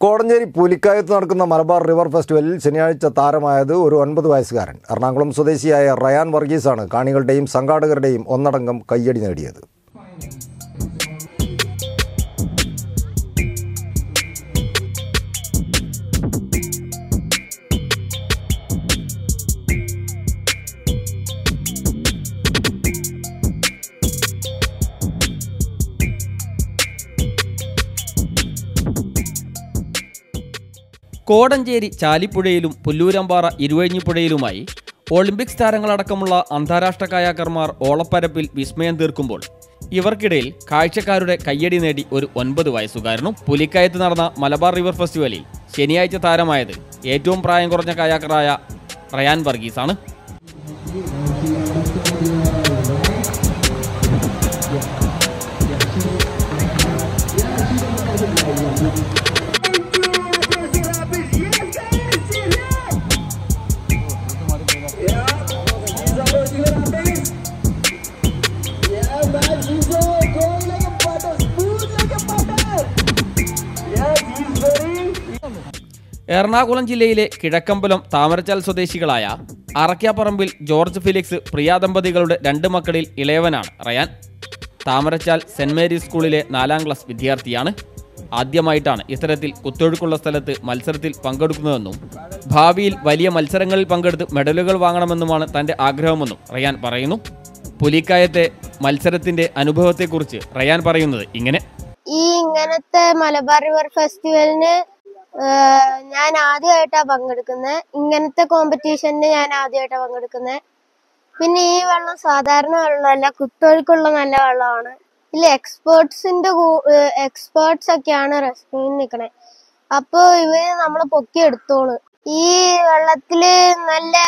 കോടഞ്ചേരി പുലിക്കയത്ത് നടക്കുന്ന മലബാർ റിവർ ഫെസ്റ്റിവലിൽ ശനിയാഴ്ച താരമായത് ഒരു 9 വയസ്സുകാരൻ. എറണാകുളം സ്വദേശിയായ റയാൻ വർഗീസാണ് കാണികളുടെയും സംഘാടകരുടെയും ഒന്നടങ്കം കയ്യടി നേടിയത്. കോടഞ്ചേരി ചാലിപ്പുഴയിലും പുല്ലൂരമ്പാറ ഇരുവഴിഞ്ഞിപ്പുഴയിലുമായി ഒളിമ്പിക്സ് താരങ്ങളടക്കമുള്ള അന്താരാഷ്ട്ര കയാക്കർമാർ ഓളപ്പരപ്പിൽ വിസ്മയം തീർക്കുമ്പോൾ ഇവർക്കിടയിൽ കാഴ്ചക്കാരുടെ കയ്യടി നേടി ഒരു 9 വയസ്സുകാരനും. പുലിക്കയത്ത് നടന്ന മലബാർ റിവർ ഫെസ്റ്റിവലിൽ ശനിയാഴ്ച താരമായത് ഏറ്റവും പ്രായം കുറഞ്ഞ കയാക്കറായ റയാൻ വർഗീസാണ്. എറണാകുളം ജില്ലയിലെ കിഴക്കമ്പലം താമരച്ചാൽ സ്വദേശികളായ അറക്കാപ്പറമ്പിൽ ജോർജ് ഫിലിക്സ് പ്രിയ ദമ്പതികളുടെ 2 മക്കളിൽ ഇളയവനാണ് റയാൻ. താമരച്ചാൽ സെന്റ് മേരീസ് സ്കൂളിലെ 4ാം ക്ലാസ് വിദ്യാർത്ഥിയാണ്. ആദ്യമായിട്ടാണ് ഇത്തരത്തിൽ കുത്തൊഴുക്കുള്ള സ്ഥലത്ത് മത്സരത്തിൽ പങ്കെടുക്കുന്നതെന്നും ഭാവിയിൽ വലിയ മത്സരങ്ങളിൽ പങ്കെടുത്ത് മെഡലുകൾ വാങ്ങണമെന്നുമാണ് തൻ്റെ ആഗ്രഹമെന്നും റയാൻ പറയുന്നു. പുലിക്കയത്തെ മത്സരത്തിന്റെ അനുഭവത്തെക്കുറിച്ച് റയാൻ പറയുന്നത് ഇങ്ങനെ: ഇങ്ങനത്തെ മലബാർ റിവർ ഫെസ്റ്റിവലിന് ഞാൻ ആദ്യമായിട്ടാണ് പങ്കെടുക്കുന്നത്. ഇങ്ങനത്തെ കോമ്പറ്റീഷന് ഞാൻ ആദ്യമായിട്ടാണ് പങ്കെടുക്കുന്നത്. പിന്നെ ഈ വെള്ളം സാധാരണ വെള്ളമല്ല, കുത്തൊഴുക്കുള്ള നല്ല വെള്ളമാണ്. ഇതിൽ എക്സ്പേർട്സ് ഒക്കെയാണ് റെസ്ക്യൂവിന് നിൽക്കണേ. അപ്പൊ ഇവര് നമ്മളെ പൊക്കി എടുത്തോളൂ. ഈ വെള്ളത്തില് നല്ല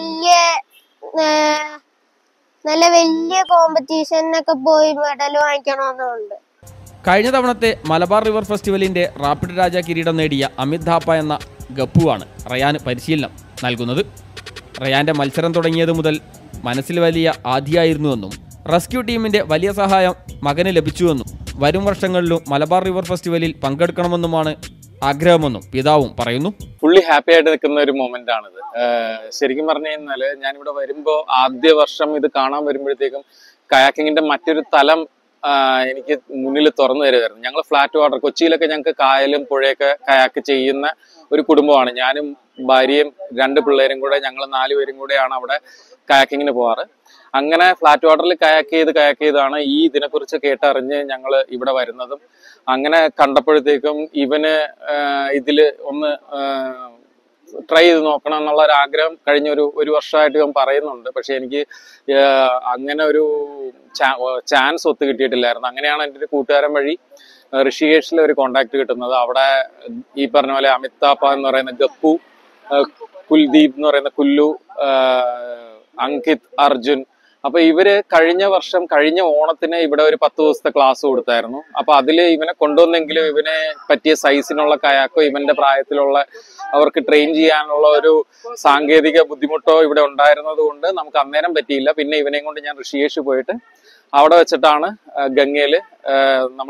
വലിയ കോമ്പറ്റീഷനൊക്കെ പോയി മെഡൽ വാങ്ങിക്കണമെന്നുണ്ട്. കഴിഞ്ഞ തവണത്തെ മലബാർ റിവർ ഫെസ്റ്റിവലിന്റെ റാപ്പിഡ് രാജ കിരീടം നേടിയ അമിത് ഥാപ്പ എന്ന ഗപ്പുവാണ് റയാന് പരിശീലനം നൽകുന്നത്. റയാന്റെ മത്സരം തുടങ്ങിയത് മുതൽ മനസ്സിൽ വലിയ ആധിയായിരുന്നുവെന്നും റെസ്ക്യൂ ടീമിന്റെ വലിയ സഹായം മകന് ലഭിച്ചുവെന്നും വരും വർഷങ്ങളിലും മലബാർ റിവർ ഫെസ്റ്റിവലിൽ പങ്കെടുക്കണമെന്നുമാണ് ആഗ്രഹമെന്നും പിതാവും പറയുന്നു. ഫുള്ളി ഹാപ്പി ആയിട്ട് നിൽക്കുന്ന ഒരു മൊമെന്റ് ആണിത്. ശരിക്കും പറഞ്ഞു കഴിഞ്ഞാല് ഞാനിവിടെ വരുമ്പോൾ ആദ്യ വർഷം ഇത് കാണാൻ വരുമ്പോഴത്തേക്കും കയാക്കിങ്ങിന്റെ മറ്റൊരു തലം എനിക്ക് മുന്നിൽ തുറന്നു തരുമായിരുന്നു. ഞങ്ങൾ ഫ്ലാറ്റ് വാട്ടർ, കൊച്ചിയിലൊക്കെ ഞങ്ങൾക്ക് കായലും പുഴയൊക്കെ കയാക്ക് ചെയ്യുന്ന ഒരു കുടുംബമാണ്. ഞാനും ഭാര്യയും 2 പിള്ളേരും കൂടെ, ഞങ്ങൾ 4 പേരും കൂടെയാണ് അവിടെ കയാക്കിങ്ങിന് പോവാറ്. അങ്ങനെ ഫ്ലാറ്റ് വാട്ടറിൽ കയാക്ക് ചെയ്താണ് ഈ ഇതിനെക്കുറിച്ച് കേട്ടറിഞ്ഞ് ഞങ്ങൾ ഇവിടെ വരുന്നതും. അങ്ങനെ കണ്ടപ്പോഴത്തേക്കും ഇവന് ഇതില് ഒന്ന് ട്രൈ ചെയ്ത് നോക്കണം എന്നുള്ള ഒരു ആഗ്രഹം കഴിഞ്ഞ ഒരു വർഷമായിട്ട് ഇവൻ പറയുന്നുണ്ട്. പക്ഷെ എനിക്ക് അങ്ങനെ ഒരു ചാൻസ് ഒത്തു കിട്ടിയിട്ടില്ലായിരുന്നു. അങ്ങനെയാണ് എൻ്റെ ഒരു കൂട്ടുകാരൻ വഴി ഋഷികേഷിലെ ഒരു കോണ്ടാക്ട് കിട്ടുന്നത്. അവിടെ ഈ പറഞ്ഞ പോലെ അമിത് ഥാപ്പ എന്ന് പറയുന്ന ഗപ്പു, കുൽദീപ് എന്ന് പറയുന്ന കുല്ലു, അങ്കിത്, അർജുൻ, അപ്പൊ ഇവര് കഴിഞ്ഞ ഓണത്തിന് ഇവിടെ ഒരു 10 ദിവസത്തെ ക്ലാസ് കൊടുത്തായിരുന്നു. അപ്പൊ അതില് ഇവനെ കൊണ്ടുവന്നെങ്കിലും ഇവനെ പറ്റിയ സൈസിനുള്ള കയാക്കോ ഇവന്റെ പ്രായത്തിലുള്ള അവർക്ക് ട്രെയിൻ ചെയ്യാനുള്ള ഒരു സാങ്കേതിക ബുദ്ധിമുട്ടോ ഇവിടെ ഉണ്ടായിരുന്നത് കൊണ്ട് നമുക്ക് അന്നേരം പറ്റിയില്ല. പിന്നെ ഇവനെയും കൊണ്ട് ഞാൻ ഋഷികേഷ് പോയിട്ട് അവിടെ വെച്ചിട്ടാണ് ഗംഗയില് നമ്മൾ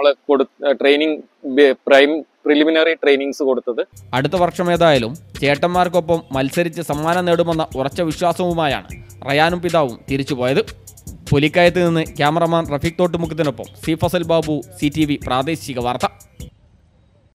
പ്രിലിമിനറി ട്രെയിനിങ്സ് കൊടുത്തത്. അടുത്ത വർഷം ഏതായാലും ചേട്ടന്മാർക്കൊപ്പം മത്സരിച്ച് സമ്മാനം നേടുമെന്ന ഉറച്ച വിശ്വാസവുമായാണ് റയാനും പിതാവും തിരിച്ചുപോയത്. പുലിക്കയത്ത് നിന്ന് ക്യാമറമാൻ റഫീഖ് തോട്ടുമുഖത്തിനൊപ്പം സി ഫസൽ ബാബു, CTV പ്രാദേശിക വാർത്ത.